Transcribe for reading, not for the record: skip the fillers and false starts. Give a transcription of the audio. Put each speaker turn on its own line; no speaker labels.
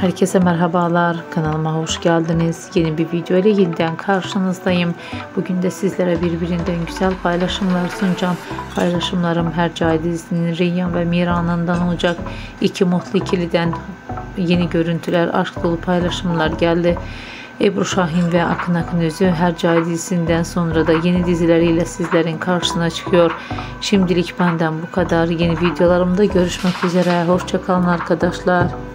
Herkese merhabalar, kanalıma hoş geldiniz. Yeni bir video ile yeniden karşınızdayım. Bugün de sizlere birbirinden güzel paylaşımlar sunacağım. Paylaşımlarım Hercai dizisinin Reyyan ve Miran'ından olacak. İki mutlu ikiliden yeni görüntüler, aşk dolu paylaşımlar geldi. Ebru Şahin ve Akın Akınözü Hercai dizisinden sonra da yeni dizileriyle sizlerin karşısına çıkıyor. Şimdilik benden bu kadar. Yeni videolarımda görüşmek üzere. Hoşça kalın arkadaşlar.